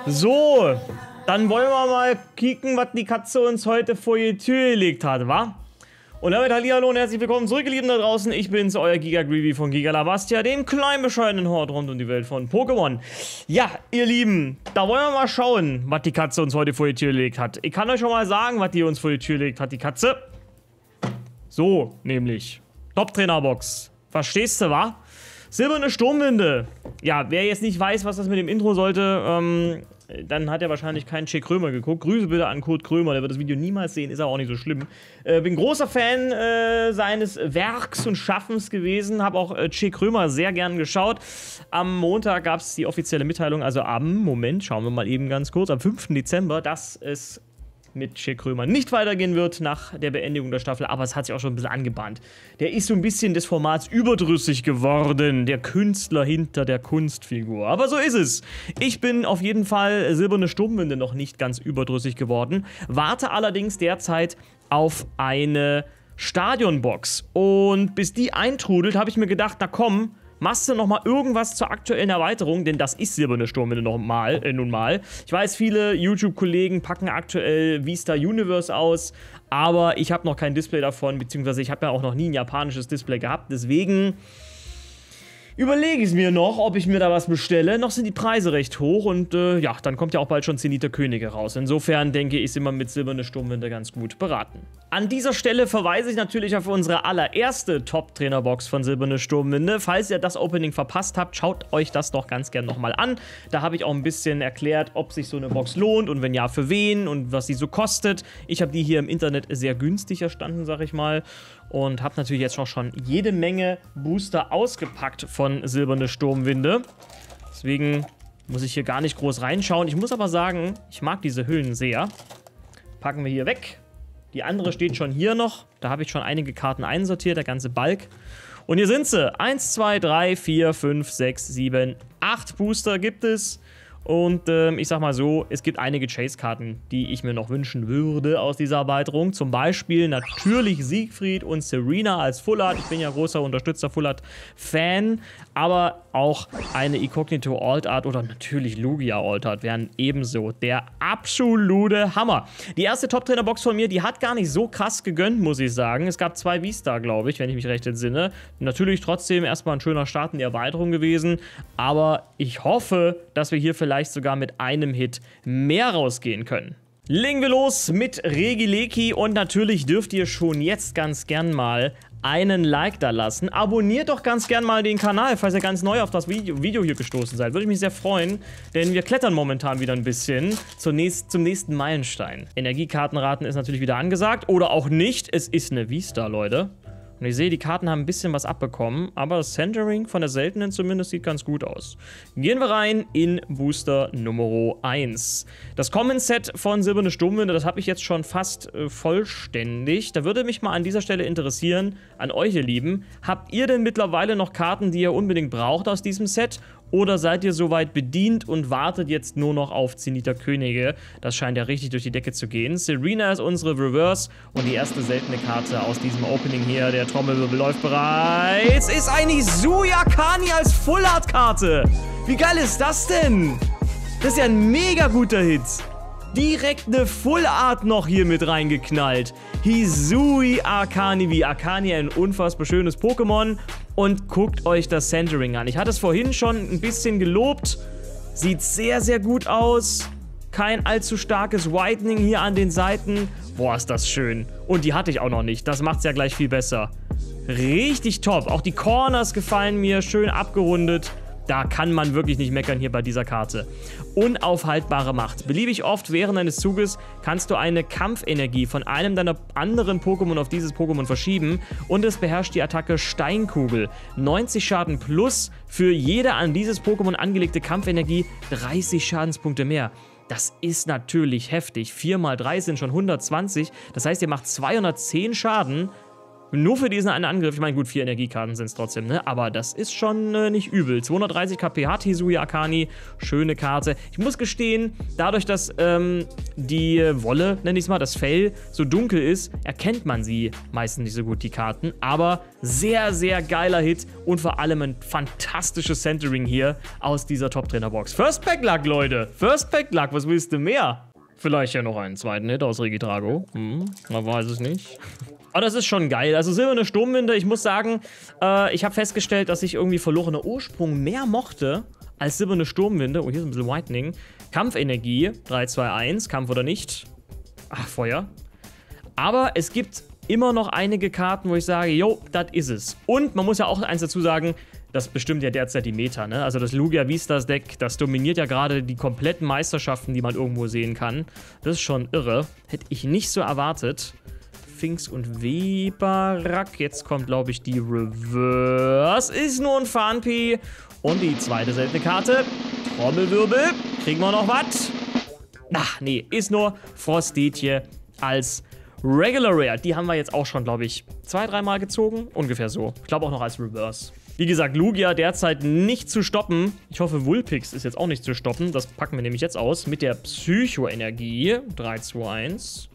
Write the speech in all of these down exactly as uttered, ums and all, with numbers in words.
So, dann wollen wir mal kicken, was die Katze uns heute vor die Tür gelegt hat, wa? Und damit hallihallo und herzlich willkommen zurück, ihr Lieben da draußen. Ich bin's, euer Giga Greedy von Giga Lavastia, dem kleinen bescheidenen Hort rund um die Welt von Pokémon. Ja, ihr Lieben, da wollen wir mal schauen, was die Katze uns heute vor die Tür gelegt hat. Ich kann euch schon mal sagen, was die uns vor die Tür legt hat, die Katze. So, nämlich Top-Trainer-Box. Verstehst du, wa? Silberne Sturmwinde. Ja, wer jetzt nicht weiß, was das mit dem Intro sollte, ähm, dann hat er wahrscheinlich keinen Che Krömer geguckt. Grüße bitte an Kurt Krömer, der wird das Video niemals sehen, ist aber auch nicht so schlimm. Äh, bin großer Fan äh, seines Werks und Schaffens gewesen, habe auch äh, Che Krömer sehr gern geschaut. Am Montag gab es die offizielle Mitteilung, also am, Moment, schauen wir mal eben ganz kurz, am fünften Dezember, dass es mit Che Krömer nicht weitergehen wird nach der Beendigung der Staffel, aber es hat sich auch schon ein bisschen angebahnt. Der ist so ein bisschen des Formats überdrüssig geworden, der Künstler hinter der Kunstfigur. Aber so ist es. Ich bin auf jeden Fall Silberne Sturmwinde noch nicht ganz überdrüssig geworden, warte allerdings derzeit auf eine Stadionbox. Und bis die eintrudelt, habe ich mir gedacht, na komm, machst du noch mal irgendwas zur aktuellen Erweiterung, denn das ist Silberne Sturmwinde noch mal, äh, nun mal. Ich weiß, viele YouTube-Kollegen packen aktuell Vista Universe aus, aber ich habe noch kein Display davon, beziehungsweise ich habe ja auch noch nie ein japanisches Display gehabt, deswegen überlege ich es mir noch, ob ich mir da was bestelle. Noch sind die Preise recht hoch und äh, ja, dann kommt ja auch bald schon Zenith der Könige raus. Insofern denke ich, sind wir mit Silberne Sturmwinde ganz gut beraten. An dieser Stelle verweise ich natürlich auf unsere allererste Top-Trainer-Box von Silberne Sturmwinde. Falls ihr das Opening verpasst habt, schaut euch das doch ganz gern nochmal an. Da habe ich auch ein bisschen erklärt, ob sich so eine Box lohnt und wenn ja, für wen und was sie so kostet. Ich habe die hier im Internet sehr günstig erstanden, sag ich mal. Und habe natürlich jetzt auch schon jede Menge Booster ausgepackt von Silberne Sturmwinde. Deswegen muss ich hier gar nicht groß reinschauen. Ich muss aber sagen, ich mag diese Hüllen sehr. Packen wir hier weg. Die andere steht schon hier noch. Da habe ich schon einige Karten einsortiert, der ganze Balk. Und hier sind sie. eins, zwei, drei, vier, fünf, sechs, sieben, acht Booster gibt es. Und ähm, ich sag mal so, es gibt einige Chase-Karten, die ich mir noch wünschen würde aus dieser Erweiterung. Zum Beispiel natürlich Siegfried und Serena als Full Art. Ich bin ja großer Unterstützer Full Art-Fan. Aber auch eine Incognito Alt Art oder natürlich Lugia Alt Art wären ebenso der absolute Hammer. Die erste Top-Trainer-Box von mir, die hat gar nicht so krass gegönnt, muss ich sagen. Es gab zwei V-Star, glaube ich, wenn ich mich recht entsinne. Natürlich trotzdem erstmal ein schöner Start in die Erweiterung gewesen. Aber ich hoffe, dass wir hier vielleicht sogar mit einem Hit mehr rausgehen können. Legen wir los mit Regileki und natürlich dürft ihr schon jetzt ganz gern mal einen Like da lassen. Abonniert doch ganz gern mal den Kanal, falls ihr ganz neu auf das Video, Video hier gestoßen seid. Würde ich mich sehr freuen, denn wir klettern momentan wieder ein bisschen zum nächsten, zum nächsten Meilenstein. Energiekartenraten ist natürlich wieder angesagt oder auch nicht. Es ist eine V-Star, Leute. Und ich sehe, die Karten haben ein bisschen was abbekommen, aber das Centering von der seltenen zumindest sieht ganz gut aus. Gehen wir rein in Booster Nummer eins. Das Common-Set von Silberne Sturmwinde, das habe ich jetzt schon fast äh, vollständig. Da würde mich mal an dieser Stelle interessieren, an euch ihr Lieben, habt ihr denn mittlerweile noch Karten, die ihr unbedingt braucht aus diesem Set? Oder seid ihr soweit bedient und wartet jetzt nur noch auf Zenith der Könige? Das scheint ja richtig durch die Decke zu gehen. Serena ist unsere Reverse und die erste seltene Karte aus diesem Opening hier, der Trommelwirbel läuft bereits, ist eine Hisui Akani als Full Art Karte. Wie geil ist das denn? Das ist ja ein mega guter Hit. Direkt eine Full Art noch hier mit reingeknallt. Hisui Akani, wie Akani ein unfassbar schönes Pokémon. Und guckt euch das Centering an. Ich hatte es vorhin schon ein bisschen gelobt. Sieht sehr, sehr gut aus. Kein allzu starkes Whitening hier an den Seiten. Boah, ist das schön. Und die hatte ich auch noch nicht. Das macht es ja gleich viel besser. Richtig top. Auch die Corners gefallen mir. Schön abgerundet. Da kann man wirklich nicht meckern hier bei dieser Karte. Unaufhaltbare Macht. Beliebig oft während eines Zuges kannst du eine Kampfenergie von einem deiner anderen Pokémon auf dieses Pokémon verschieben und es beherrscht die Attacke Steinkugel. neunzig Schaden plus für jede an dieses Pokémon angelegte Kampfenergie dreißig Schadenspunkte mehr. Das ist natürlich heftig. vier mal drei sind schon hundertzwanzig. Das heißt, ihr macht zweihundertzehn Schaden Nur für diesen einen Angriff. Ich meine, gut, vier Energiekarten sind es trotzdem, ne? Aber das ist schon äh, nicht übel. zweihundertdreißig KP hat Hisui Akani. Schöne Karte. Ich muss gestehen, dadurch, dass ähm, die Wolle, nenne ich es mal, das Fell so dunkel ist, erkennt man sie meistens nicht so gut, die Karten. Aber sehr, sehr geiler Hit und vor allem ein fantastisches Centering hier aus dieser Top-Trainer-Box. First Pack Luck, Leute. First Pack Luck, was willst du mehr? Vielleicht ja noch einen zweiten Hit aus Regitrago. Hm, man weiß es nicht. Aber das ist schon geil. Also Silberne Sturmwinde, ich muss sagen, äh, ich habe festgestellt, dass ich irgendwie verlorener Ursprung mehr mochte als Silberne Sturmwinde. Oh, hier ist ein bisschen Whitening. Kampfenergie, drei, zwei, eins, Kampf oder nicht. Ach, Feuer. Aber es gibt immer noch einige Karten, wo ich sage, jo, das ist es. Und man muss ja auch eins dazu sagen, das bestimmt ja derzeit die Meta, ne? Also das Lugia Vistas Deck, das dominiert ja gerade die kompletten Meisterschaften, die man irgendwo sehen kann. Das ist schon irre. Hätte ich nicht so erwartet. Finks und Webarak. Jetzt kommt, glaube ich, die Reverse. Ist nur ein Farnpi. Und die zweite seltene Karte. Trommelwirbel. Kriegen wir noch was? Ach, nee. Ist nur Frostetje als Regular Rare. Die haben wir jetzt auch schon, glaube ich, zwei, dreimal gezogen. Ungefähr so. Ich glaube auch noch als Reverse. Wie gesagt, Lugia derzeit nicht zu stoppen. Ich hoffe, Vulpix ist jetzt auch nicht zu stoppen. Das packen wir nämlich jetzt aus mit der Psycho-Energie. drei, zwei, eins.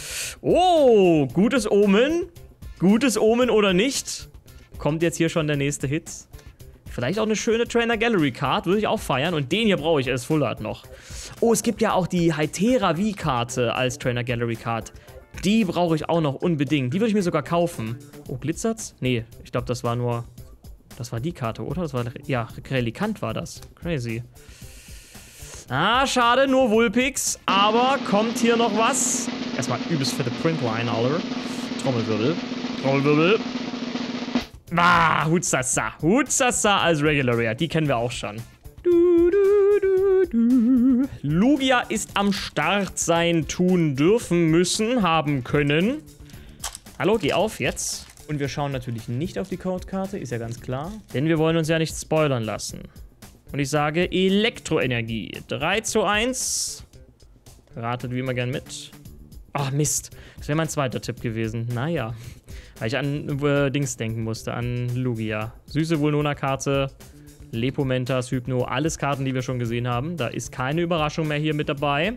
Oh, gutes Omen. Gutes Omen oder nicht? Kommt jetzt hier schon der nächste Hit. Vielleicht auch eine schöne Trainer Gallery Card. Würde ich auch feiern. Und den hier brauche ich als Full Art noch. Oh, es gibt ja auch die Hytera V-Karte als Trainer Gallery Card. Die brauche ich auch noch unbedingt. Die würde ich mir sogar kaufen. Oh, glitzert's? Nee, ich glaube, das war nur... Das war die Karte, oder? Das war... Ja, Relikant war das. Crazy. Ah, schade, nur Vulpix. Aber kommt hier noch was? Erstmal übelst fette Printline, Alter. Trommelwirbel. Trommelwirbel. Ah, Hutsasa. Hutsasa als Regular Rare. Die kennen wir auch schon. Du, du, du, du. Lugia ist am Start sein, tun, dürfen, müssen, haben können. Hallo, geh auf, jetzt. Und wir schauen natürlich nicht auf die Codekarte, ist ja ganz klar. Denn wir wollen uns ja nicht spoilern lassen. Und ich sage Elektroenergie. drei zu eins. Ratet wie immer gern mit. Ach, Mist. Das wäre mein zweiter Tipp gewesen. Naja. Weil ich an äh, Dings denken musste, an Lugia. Süße Vulnona-Karte, Lepomentas, Hypno, alles Karten, die wir schon gesehen haben. Da ist keine Überraschung mehr hier mit dabei.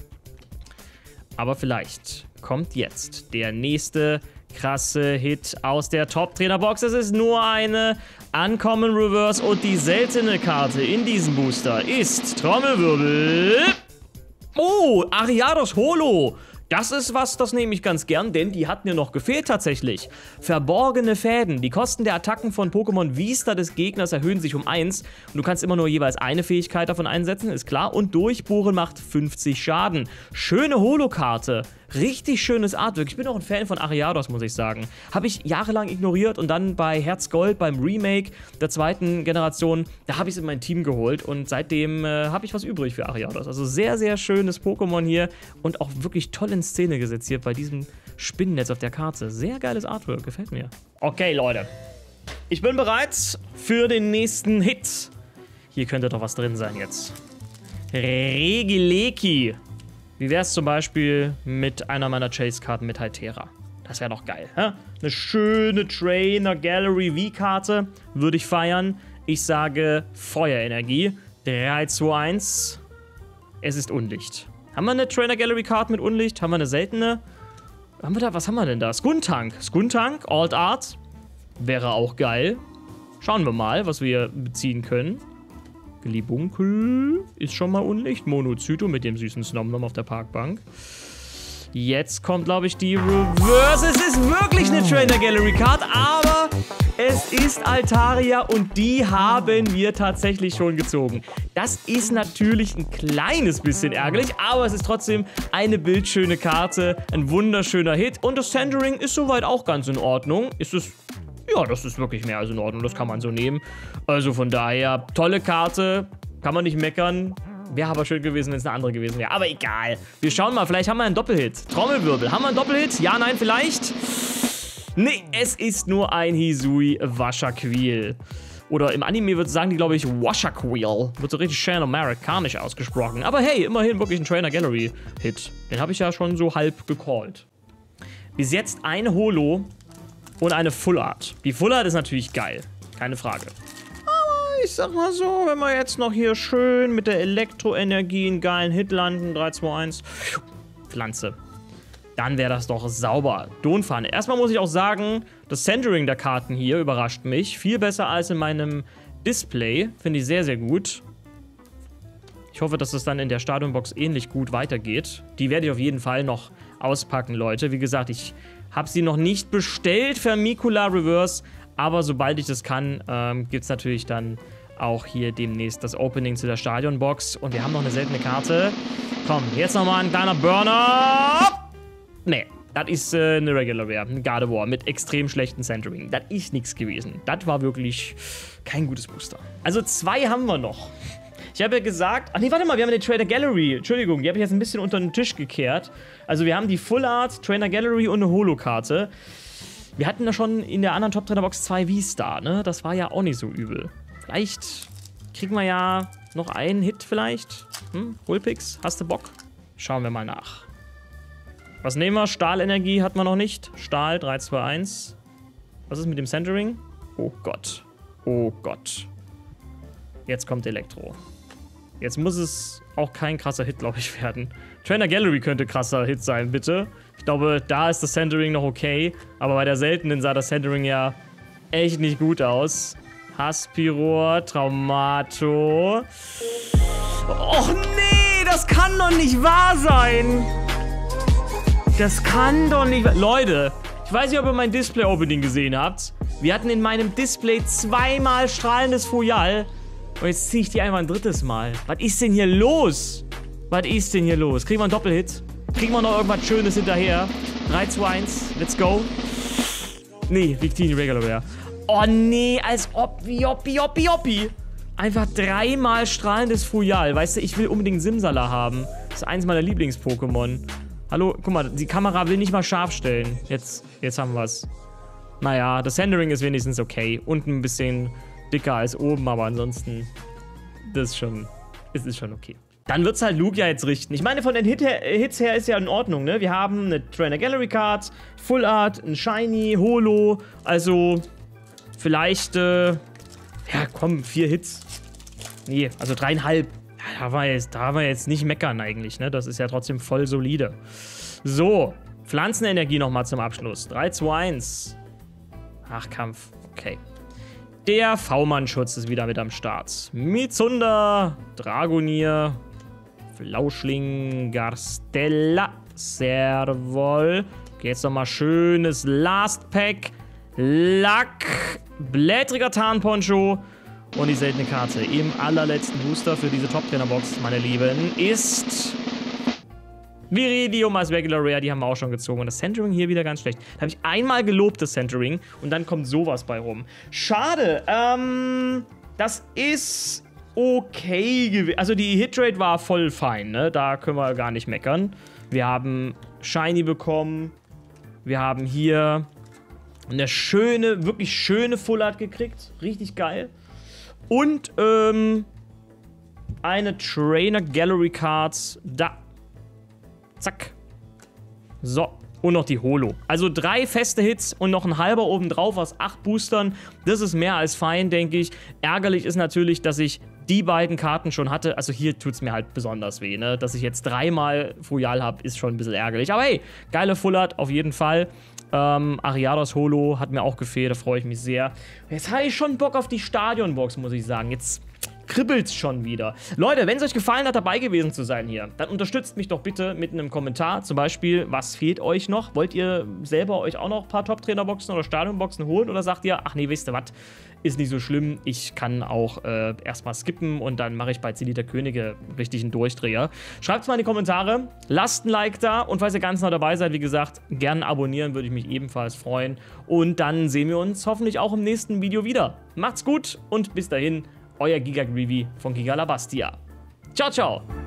Aber vielleicht kommt jetzt der nächste krasse Hit aus der Top-Trainer-Box. Es ist nur eine Uncommon Reverse und die seltene Karte in diesem Booster ist Trommelwirbel. Oh, Ariados Holo. Das ist was, das nehme ich ganz gern, denn die hat mir noch gefehlt tatsächlich. Verborgene Fäden. Die Kosten der Attacken von Pokémon Vista des Gegners erhöhen sich um eins. Und du kannst immer nur jeweils eine Fähigkeit davon einsetzen, ist klar. Und Durchbohren macht fünfzig Schaden. Schöne Holokarte. Richtig schönes Artwork. Ich bin auch ein Fan von Ariados, muss ich sagen. Habe ich jahrelang ignoriert und dann bei Herz Gold, beim Remake der zweiten Generation, da habe ich es in mein Team geholt und seitdem äh, habe ich was übrig für Ariados. Also sehr, sehr schönes Pokémon hier und auch wirklich toll in Szene gesetzt hier bei diesem Spinnennetz auf der Karte. Sehr geiles Artwork, gefällt mir. Okay, Leute. Ich bin bereit für den nächsten Hit. Hier könnte doch was drin sein jetzt. Regileki. Wie wäre es zum Beispiel mit einer meiner Chase-Karten mit Hytera? Das wäre doch geil, hä? Eine schöne Trainer Gallery V-Karte würde ich feiern. Ich sage Feuerenergie. drei, zwei, eins. Es ist Unlicht. Haben wir eine Trainer Gallery Card mit Unlicht? Haben wir eine seltene? Haben wir da, was haben wir denn da? Skuntank. Skuntank, Alt Art. Wäre auch geil. Schauen wir mal, was wir beziehen können. Glibunkel ist schon mal Unlicht. Monozyto mit dem süßen Snomnom auf der Parkbank. Jetzt kommt, glaube ich, die Reverse. Es ist wirklich eine Trainer Gallery Card, aber es ist Altaria und die haben wir tatsächlich schon gezogen. Das ist natürlich ein kleines bisschen ärgerlich, aber es ist trotzdem eine bildschöne Karte, ein wunderschöner Hit und das Centering ist soweit auch ganz in Ordnung. Ist es... Ja, das ist wirklich mehr als in Ordnung, das kann man so nehmen. Also von daher, tolle Karte, kann man nicht meckern. Wäre aber schön gewesen, wenn es eine andere gewesen wäre. Aber egal. Wir schauen mal, vielleicht haben wir einen Doppelhit. Trommelwirbel. Haben wir einen Doppelhit? Ja, nein, vielleicht? Nee, es ist nur ein Hisui Washaquil. Oder im Anime würde sagen die, glaube ich, Washaquil. Wird so richtig schön amerikanisch ausgesprochen. Aber hey, immerhin wirklich ein Trainer Gallery Hit. Den habe ich ja schon so halb gecallt. Bis jetzt eine Holo und eine Full Art. Die Full Art ist natürlich geil, keine Frage. Aber ich sag mal so, wenn wir jetzt noch hier schön mit der Elektroenergie einen geilen Hit landen, drei, zwei, eins, Pflanze. Dann wäre das doch sauber. Donpfanne. Erstmal muss ich auch sagen, das Centering der Karten hier überrascht mich. Viel besser als in meinem Display. Finde ich sehr, sehr gut. Ich hoffe, dass es dann in der Stadionbox ähnlich gut weitergeht. Die werde ich auf jeden Fall noch auspacken, Leute. Wie gesagt, ich habe sie noch nicht bestellt für Mikula Reverse. Aber sobald ich das kann, ähm, gibt es natürlich dann auch hier demnächst das Opening zu der Stadionbox. Und wir haben noch eine seltene Karte. Komm, jetzt nochmal ein kleiner Burner. Nee, das ist äh, eine Regular Rare, ein Gardevoir mit extrem schlechten Centering. Das ist nichts gewesen. Das war wirklich kein gutes Booster. Also zwei haben wir noch. Ich habe ja gesagt, ach nee, warte mal, wir haben eine Trainer Gallery. Entschuldigung, die habe ich jetzt ein bisschen unter den Tisch gekehrt. Also wir haben die Full Art, Trainer Gallery und eine Holo-Karte. Wir hatten da schon in der anderen Top-Trainer-Box zwei V-Star, ne? Das war ja auch nicht so übel. Vielleicht kriegen wir ja noch einen Hit vielleicht. Hm? Holpix, hast du Bock? Schauen wir mal nach. Was nehmen wir? Stahlenergie hat man noch nicht. Stahl, drei, zwei, eins. Was ist mit dem Centering? Oh Gott. Oh Gott. Jetzt kommt Elektro. Jetzt muss es auch kein krasser Hit, glaube ich, werden. Trainer Gallery könnte krasser Hit sein, bitte. Ich glaube, da ist das Centering noch okay. Aber bei der seltenen sah das Centering ja echt nicht gut aus. Haspiror, Traumato. Och nee, das kann doch nicht wahr sein. Das kann doch nicht... Leute, ich weiß nicht, ob ihr mein Display-Opening gesehen habt. Wir hatten in meinem Display zweimal strahlendes Fojal. Und jetzt ziehe ich die einmal ein drittes Mal. Was ist denn hier los? Was ist denn hier los? Kriegen wir einen Doppelhit? Kriegen wir noch irgendwas Schönes hinterher? drei, zwei, eins, let's go. Nee, Victini Regular Rare. Oh nee, als ob... Joppi, joppi, joppi. Einfach dreimal strahlendes Fojal. Weißt du, ich will unbedingt Simsala haben. Das ist eins meiner Lieblings-Pokémon. Hallo, guck mal, die Kamera will nicht mal scharf stellen. Jetzt, jetzt haben wir es. Naja, das Centering ist wenigstens okay. Unten ein bisschen dicker als oben, aber ansonsten, das ist schon, es ist schon okay. Dann wird's halt Lugia jetzt richten. Ich meine, von den Hit her, Hits her ist ja in Ordnung, ne? Wir haben eine Trainer Gallery Card, Full Art, ein Shiny, Holo. Also, vielleicht, äh, ja komm, vier Hits. Nee, also dreieinhalb. Ja, da war jetzt, da war jetzt nicht meckern eigentlich, ne? Das ist ja trotzdem voll solide. So, Pflanzenenergie nochmal zum Abschluss. drei, zwei, eins. Ach, Kampf. Okay. Der V-Mann-Schutz ist wieder mit am Start. Mizunda, Dragonier, Flauschling, Garstella, Servol. Okay, jetzt nochmal schönes Last Pack. Lack, blättriger Tarnponcho. Und die seltene Karte im allerletzten Booster für diese Top-Trainer-Box, meine Lieben, ist Viridium als Regular Rare. Die haben wir auch schon gezogen. Und das Centering hier wieder ganz schlecht. Da habe ich einmal gelobt, das Centering. Und dann kommt sowas bei rum. Schade. Ähm, das ist okay gewesen. Also die Hitrate war voll fein, ne? Da können wir gar nicht meckern. Wir haben Shiny bekommen. Wir haben hier eine schöne, wirklich schöne Full Art gekriegt. Richtig geil. Und, ähm, eine Trainer Gallery Card. Da. Zack. So. Und noch die Holo. Also drei feste Hits und noch ein halber obendrauf aus acht Boostern. Das ist mehr als fein, denke ich. Ärgerlich ist natürlich, dass ich die beiden Karten schon hatte. Also hier tut es mir halt besonders weh, ne? Dass ich jetzt dreimal Fojal habe, ist schon ein bisschen ärgerlich. Aber hey, geile Full Art auf jeden Fall. Ähm, Ariados Holo hat mir auch gefehlt, da freue ich mich sehr. Jetzt habe ich schon Bock auf die Stadionbox, muss ich sagen. Jetzt kribbelt's schon wieder. Leute, wenn es euch gefallen hat, dabei gewesen zu sein hier, dann unterstützt mich doch bitte mit einem Kommentar. Zum Beispiel, was fehlt euch noch? Wollt ihr selber euch auch noch ein paar Top-Trainer-Boxen oder Stadionboxen holen? Oder sagt ihr, ach nee, wisst ihr was, ist nicht so schlimm. Ich kann auch äh, erstmal skippen und dann mache ich bei Zenit der Könige richtig einen Durchdreher. Schreibt es mal in die Kommentare, lasst ein Like da und falls ihr ganz neu dabei seid, wie gesagt, gerne abonnieren, würde ich mich ebenfalls freuen. Und dann sehen wir uns hoffentlich auch im nächsten Video wieder. Macht's gut und bis dahin, euer Giga Greavy von Gigalabastia. Ciao, ciao!